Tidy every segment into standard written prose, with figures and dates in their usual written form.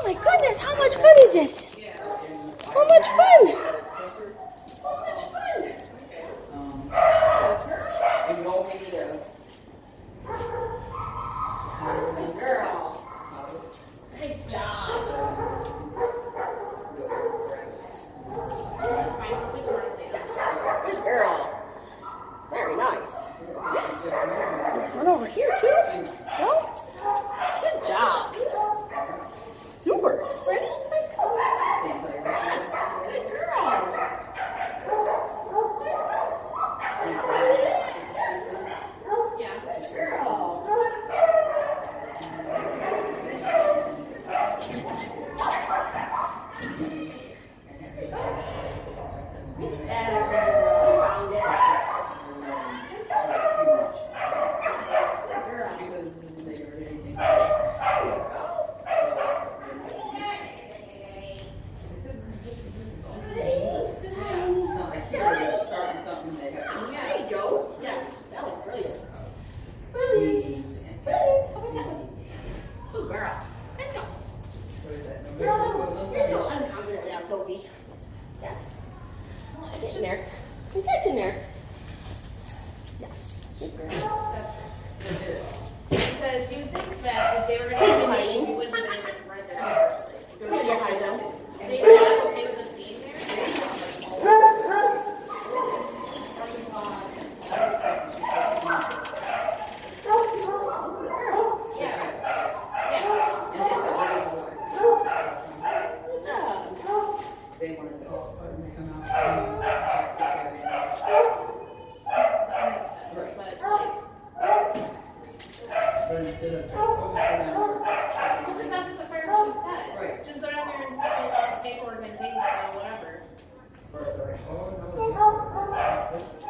my goodness, how much fun is this? How much fun? How much fun? Good girl. Nice job. Good girl. Very nice. There's one over here too. No? Good job. Super. Ready? Let's go. Yes. Good girl. Yeah, good girl. Sophie. Yes. Get in there. Get in there. Yes. Good girl. Because you think that if they were going to be hiding, you wouldn't have been able to run there in the first place. They were hiding them. They were not okay with us being there. They wanted to come out. But like, But instead of because that's what the fire chief said. Right. Just go down there and fill out paperwork and things or whatever. first they're like, oh no, this is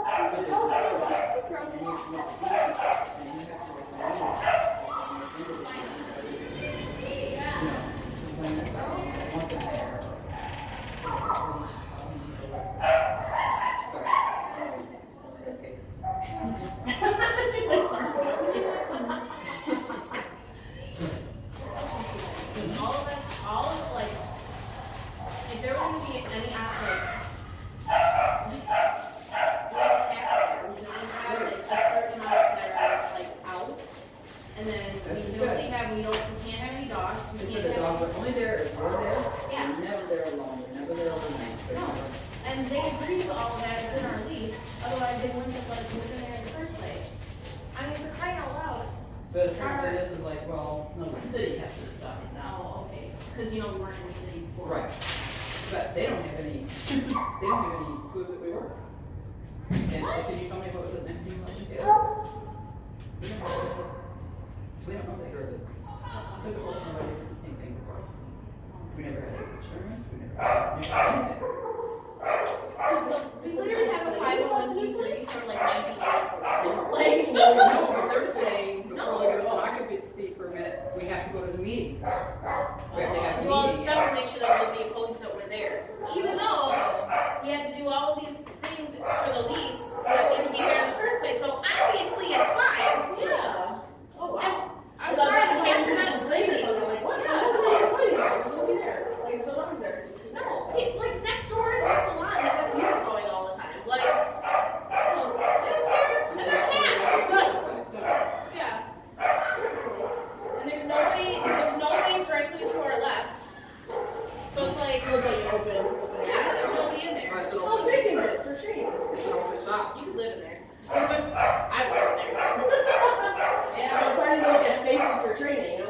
and they agree with all of that. It's in our lease. Otherwise, they wouldn't have let us move in there in the first place. I mean, for crying out loud. But apparently this is like, well, no, the city has to decide now. Oh, okay. Because, you know, we weren't in the city before. Right. But they don't have any, they don't have any clue that we were. And can you tell me what was it, 19 million? We don't know they heard this. Because it wasn't really anything before. We never had insurance, we never had anything. We literally have a 501c3 from like 1984. Like, No, but they're saying before they give us an occupancy permit, we have to go to the meeting. We have to have a do all this meeting. stuff to make sure that we'll be posted that we're there. Even though we had to do all of these things for the lease so that we could be there in the first place. So obviously it's fine. Yeah. Oh, wow. I'm sorry, the cats are not screaming. Like, what? Yeah. We'll be there. Like, so long as there. No, like next door is a salon that has music going all the time. Like, oh, they don't care. And they're cats. Good. Yeah. And there's nobody directly to our left. So it's like, Nobody open. yeah, there's nobody in there. Right, So so I'm taking it for training. it's an open shop. You could live in there. I would live there. I'm Yeah. trying to know get spaces for training.